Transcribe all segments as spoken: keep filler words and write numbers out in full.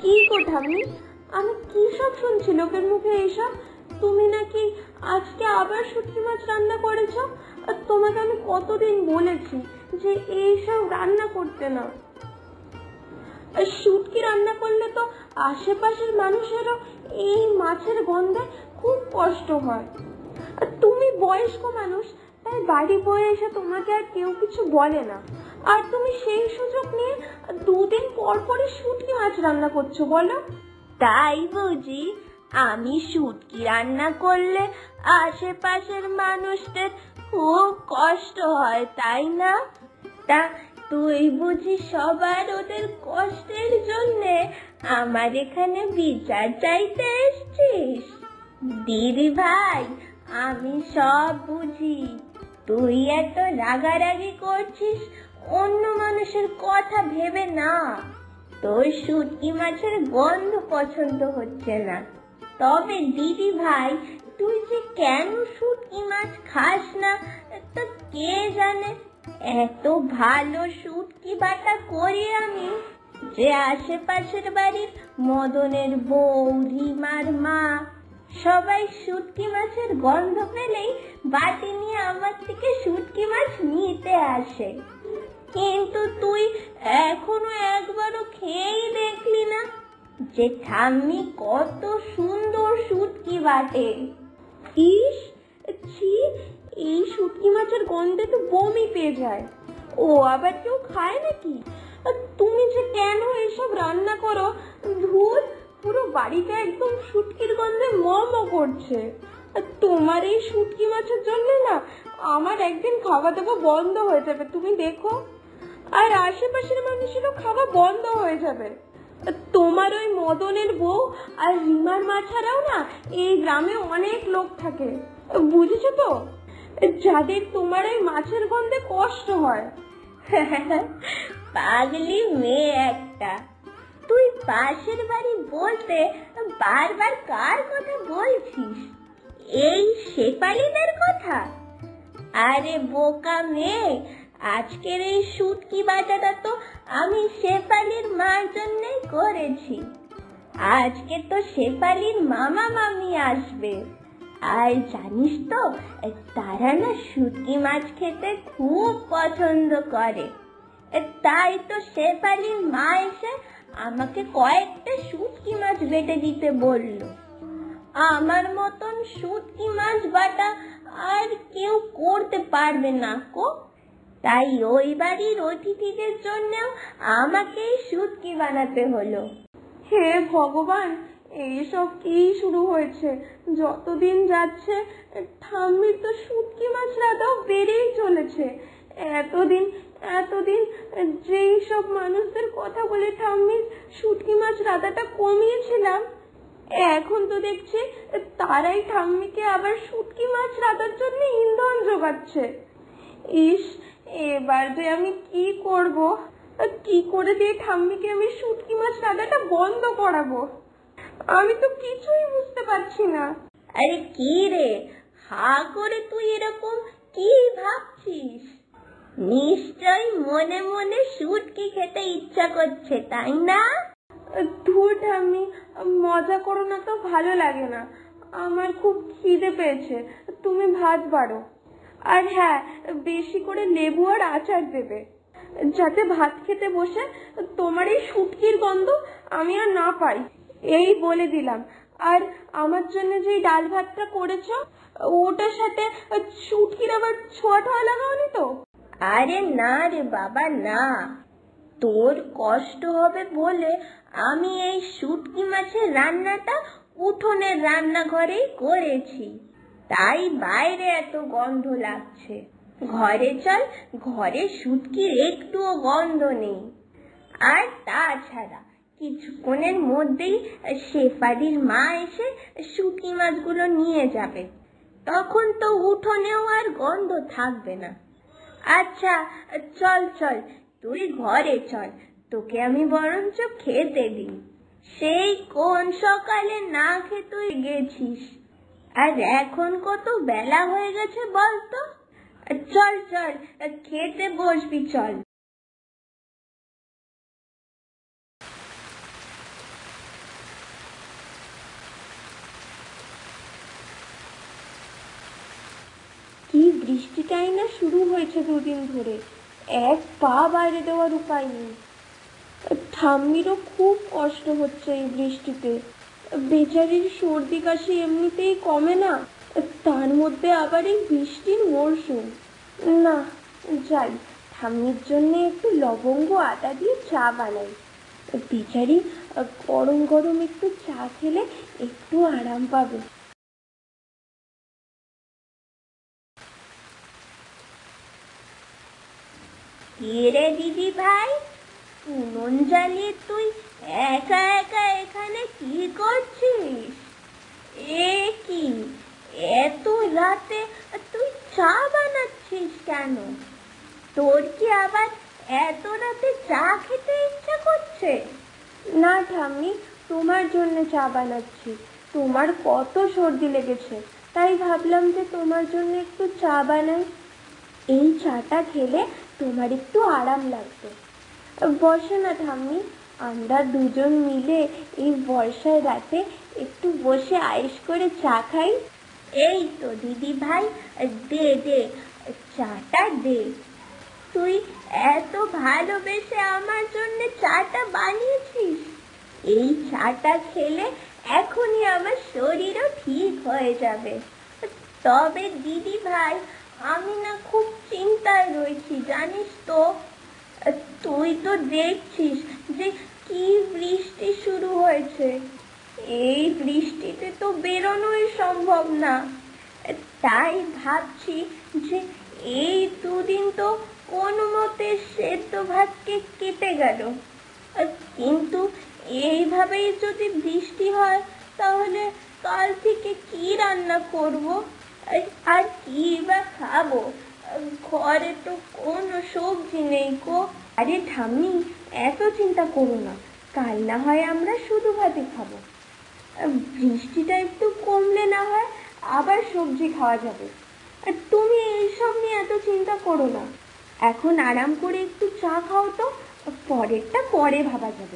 কি গো ঠাম্মি, আমি কি সব শুনছি লোকের মুখে এইসব? তুমি নাকি আজকে আবার শুটকি মাছ রান্না করেছো? আর তোমাকে আমি কতদিন বলেছি যে এইসব রান্না করতে না। আর শুটকি রান্না করলে তো আশেপাশের মানুষেরও এই মাছের গন্ধে খুব কষ্ট হয়। আর তুমি বয়স্ক মানুষ, তাই বাড়ি বয়ে এসে তোমাকে আর কেউ কিছু বলে না, আর তুমি সেই সুযোগ নিয়ে দুদিন পর পরই শুটকি মাছ রান্না করছো বলো? তাই বুঝি আমি শুটকি রান্না করলে আশেপাশের মানুষদের খুব কষ্ট হয়, তাই না? তা তুই বুঝি সবার ওদের কষ্টের জন্যে আমার এখানে বিচার চাইতে এসছিস? দিদি ভাই, আমি সব বুঝি। তুই এত রাগারাগি করছিস অন্য মানুষের কথা ভেবে না। তোর শুটকি মাছের গন্ধ পছন্দ হচ্ছে না। তবে দিদি ভাই, তুই যে কেন শুটকি মাছ খাস না তা কে জানে। এত ভালো শুটকি বাটা করি আমি যে আশেপাশের বাড়ির মদনের বউ, রিমার মা সবাই শুটকি মাছের গন্ধ পেলেই বাটি নিয়ে আমার থেকে শুটকি মাছ নিতে আসে। কিন্তু তুই এখনো একবারও খেয়েই দেখলি না যে ঠাম্মি কত সুন্দর শুটকি বাটে। ইস ছি, এই শুটকি মাছের গন্ধে তো বমি পেয়ে যায়। ও আবার কেউ খায় নাকি? তুমি যে কেন এসব রান্না করো, ধুর, পুরো বাড়িটা একদম শুটকির গন্ধে মম করছে। তোমার এই শুটকি মাছের জন্য না আমার একদিন খাওয়া দাওয়া বন্ধ হয়ে যাবে, তুমি দেখো। আর আশেপাশের মানুষেরও খাওয়া বন্ধ হয়ে যাবে। তোমার ওই মদনের বউ আর রিমার মা ছাড়াও না এই গ্রামে অনেক লোক থাকে, বুঝেছো তো, যাদের তোমার ওই মাছের গন্ধে কষ্ট হয়। পাগলি মেয়ে একটা। তুই পাশের বাড়ি বলতে বারবার কার কথা বলছিস? এই শেফালিদের কথা? আরে বোকা মেয়ে, আজকের এই শুটকি বাটাটা তো আমি শেফালির মার জন্যই করেছি। আজকে তো শেফালির মামা মামি আসবে। আর জানিস তো, তারা না শুটকি মাছ খেতে খুব পছন্দ করে। তাই তো শেফালির মা এসে আমাকে কয়েকটা শুটকি মাছ বেটে দিতে বলল। আমার মতন শুটকি মাছ বাটা আর কেউ করতে পারবে না কো। তাই ওই বাড়ির অতিথিদের জন্যও আমাকে শুটকি বানাতে হলো। হে ভগবান, এইসব কি শুরু হয়েছে? যতদিন যাচ্ছে ঠাম্মির তো শুটকি মাছ রান্নাও বেড়েই চলেছে। এতদিন এতদিন যেই সব মানুষদের কথা বলে ঠাম্মির শুটকি মাছ রান্নাটা কমিয়েছিলাম, এখন তো দেখছি তারাই ঠাম্মিকে আবার শুটকি মাছ রান্নার জন্য ইন্ধন জোগাচ্ছে। ইস, এবার যে আমি কি করব? কি করে দিয়ে ঠাম্মিকে আমি শুটকি মাছ রান্নাটা বন্ধ করাবো? আমি তো কিছুই বুঝতে পারছি না। আরে কি রে, হা করে তুই এরকম কি ভাবছিস? নিশ্চয় মনে মনে শুটকি খেতে ইচ্ছা করছে, তাই না? ধুর ঠাম্মি, মজা করো না তো, ভালো লাগে না। আমার খুব খিদে পেয়েছে, তুমি ভাত বাড়ো। আর হ্যাঁ, বেশি করে লেবু আর আচার দেবে, যাতে ভাত খেতে বসে তোমার এই শুটকির গন্ধ আমি আর না পাই, এই বলে দিলাম। আর আমার জন্য যে ডাল ভাতটা করেছো, ওটার সাথে শুটকির আবার ছোঁয়া ঠোয়া লাগাওনি তো? আরে না রে বাবা, না। তোর কষ্ট হবে বলে আমি এই শুটকি মাছের রান্নাটা উঠোনের রান্নাঘরেই করেছি, তাই বাইরে এত গন্ধ লাগছে। ঘরে চল, ঘরে শুটকির একটুও গন্ধ নেই। আর তাছাড়া কিছুক্ষণের মধ্যেই শেফালির মা এসে শুটকি মাছগুলো নিয়ে যাবে, তখন তো উঠোনেও আর গন্ধ থাকবে না। আচ্ছা চল চল, তুই ঘরে চল, তোকে আমি বরঞ্চ খেতে দিই। সেই কোন সকালে না খেয়ে তুই গেছিস, আর এখন কত বেলা হয়ে গেছে বলতো? চল চল, খেতে বসবি, চল। বৃষ্টিটাই না শুরু হয়েছে দুদিন ধরে, এক পা বাইরে দেওয়ার উপায় নেই। ঠাম্মিরও খুব কষ্ট হচ্ছে এই বৃষ্টিতে। বেচারির সর্দি কাশি এমনিতেই কমে না, তার মধ্যে আবার এই বৃষ্টির মরশুম। না, যাই ঠাম্মির জন্য একটু লবঙ্গ আটা দিয়ে চা বানাই। বেচারি গরম গরম একটু চা খেলে একটু আরাম পাবে। কে রে দিদি ভাই, উনুন জ্বালিয়ে তুই একা একা এখানে কি করছিস? এ কি, এত রাতে তুই চা বানাচ্ছিস কেন? তোর কি আবার এত রাতে চা খেতে ইচ্ছা করছে? না ঠাম্মি, তোমার জন্য চা বানাচ্ছি। তোমার কত সর্দি লেগেছে, তাই ভাবলাম যে তোমার জন্য একটু চা বানাই। এই চাটা খেলে তোমার একটু আরাম লাগবে। বসো না ঠাম্মি, আমরা দুজন মিলে এই বর্ষার রাতে একটু বসে আয়েশ করে চা খাই। এই তো দিদি ভাই, দে দে চাটা দে। তুই এত ভালোবেসে আমার জন্য চাটা বানিয়েছিস, এই চাটা খেলে এখনই আমার শরীরও ঠিক হয়ে যাবে। তবে দিদি ভাই, আমি না খুব চিন্তায় রয়েছি জানিস তো। তুই তো দেখছিস যে কি বৃষ্টি শুরু হয়েছে, এই বৃষ্টিতে তো বেরোনোই সম্ভব না। তাই ভাবছি যে এই দুদিন তো কোনো মতে সেদ্ধ ভাতকে কেটে গেল, কিন্তু এইভাবেই যদি বৃষ্টি হয় তাহলে কাল থেকে কি রান্না করব আর কি বা খাবো? ঘরে তো কোনো সবজি নেই গো। আরে ঠাম্মি, এত চিন্তা করো না, কাল না হয় আমরা শুধু ভাতই খাবো। বৃষ্টিটা একটু কমলে না হয় আবার সবজি খাওয়া যাবে। আর তুমি এইসব নিয়ে এত চিন্তা করো না, এখন আরাম করে একটু চা খাও তো, পরেরটা পরে ভাবা যাবে।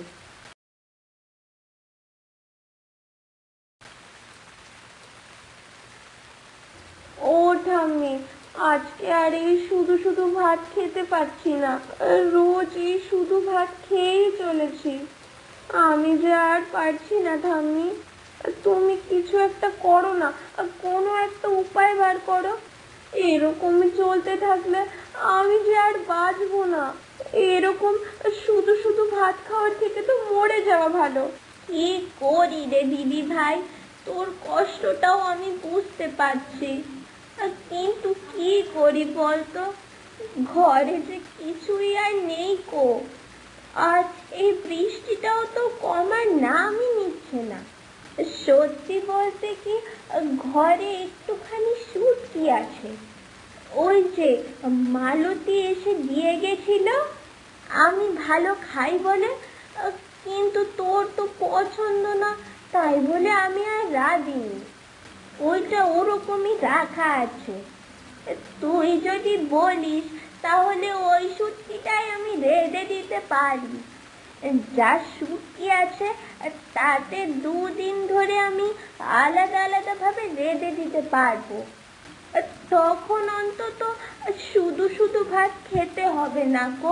ও ঠাম্মি, আজকে আর এই শুধু শুধু ভাত খেতে পারছি না, রোজ এই শুধু ভাত খেয়েই চলেছি। আমি যে আর পারছি না ঠাম্মি, তুমি কিছু একটা করো না, কোনো একটা উপায় বার করো। এরকমই চলতে থাকলে আমি যে আর বাঁচবো না। এরকম শুধু শুধু ভাত খাওয়ার থেকে তো মরে যাওয়া ভালো। কি করি রে দিদি ভাই, তোর কষ্টটাও আমি বুঝতে পারছি, কিন্তু কি করি বলতো, ঘরে যে কিছুই আর নেই কো। আর এই বৃষ্টিটাও তো কমার নামই নিচ্ছে না। সত্যি বলতে কি, ঘরে একটুখানি শুটকি আছে, ওই যে মালতী এসে দিয়ে গেছিল, আমি ভালো খাই বলে, কিন্তু তোর তো পছন্দ না, তাই বলে আমি আর রাঁধিনি, ওইটা ওরকমই রাখা আছে। তুই যদি বলিস তাহলে ওই শুটকিটাই আমি রেঁধে দিতে পারি। যা শুটকি আছে তাতে দুদিন ধরে আমি আলাদা আলাদা ভাবে রেঁধে দিতে পারবো, তখন অন্তত শুধু শুধু ভাত খেতে হবে না গো।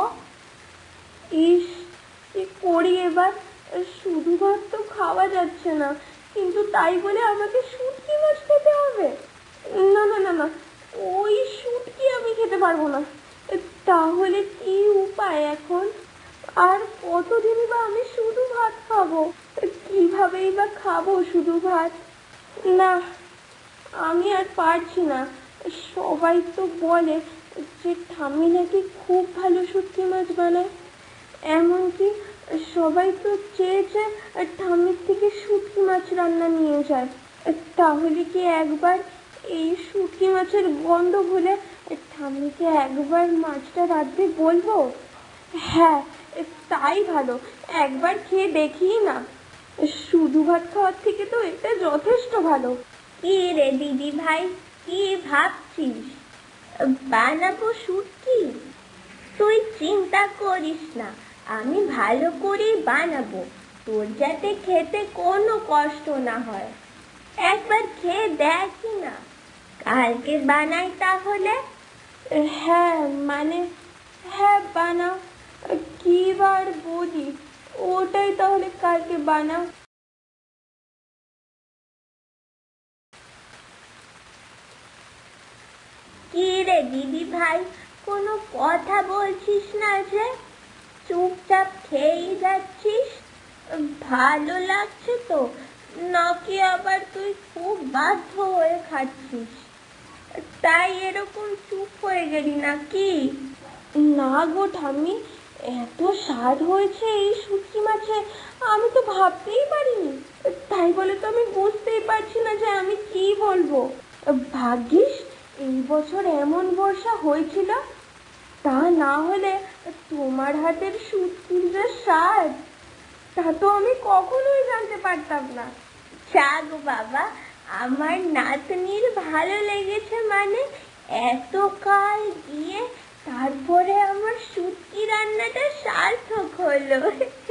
ইস, কি করি এবার? শুধু ভাত তো খাওয়া যাচ্ছে না, কিন্তু তাই বলে আমাকে শুটকি মাছ খেতে হবে? না না না না, ওই শুটকি আমি খেতে পারবো না। তাহলে কি উপায় এখন? আর কতদিনই বা আমি শুধু ভাত খাবো? কিভাবেই বা খাবো শুধু ভাত? না, আমি আর পারছি না। সবাই তো বলে যে ঠাম্মি নাকি খুব ভালো শুটকি মাছ বানায়, এমনকি সবাই তো চেয়েছে ঠাম্মির থেকে শুটকি মাছ রান্না নিয়ে যায়। তাহলে কি একবার এই শুটকি মাছের গন্ধ ভুলে ঠাম্মিকে একবার মাছটা রাঁধতে বলবো? হ্যাঁ, তাই ভালো, একবার খেয়ে দেখি না। শুধু ভাত খাওয়ার থেকে তো এটা যথেষ্ট ভালো। কি রে দিদি ভাই, কি ভাবছিস? বানাবো শুটকি? তুই চিন্তা করিস না, আমি ভালো করেই বানাবো, তোর যাতে খেতে কোনো কষ্ট না হয়। একবার খেয়ে দেখি না, কালকে বানাই তাহলে। হ্যাঁ মানে হ্যাঁ বানাও। কি বার বলি, ওটাই তাহলে কালকে বানাও। কি রে দিদি ভাই, কোনো কথা বলছিস না যে? চুপচাপ খেয়েই যাচ্ছিস। ভালো লাগছে তো, নাকি আবার তুই খুব বাধ্য হয়ে খাচ্ছিস, তাই এরকম চুপ হয়ে গেলি নাকি? না গো ঠাম্মি, এত স্বাদ হয়েছে এই শুটকি মাছে, আমি তো ভাবতেই পারিনি। তাই বলে তো আমি বুঝতেই পারছি না যে আমি কি বলবো। ভাগ্যিস এই বছর এমন বর্ষা হয়েছিল, তা না হলে তোমার হাতের শুটকির যে স্বাদ, তা তো আমি কখনোই জানতে পারতাম না। যাক বাবা, আমার নাতনির ভালো লেগেছে মানে এত কাল গিয়ে তারপরে আমার শুটকি রান্নাটা সার্থক হলো।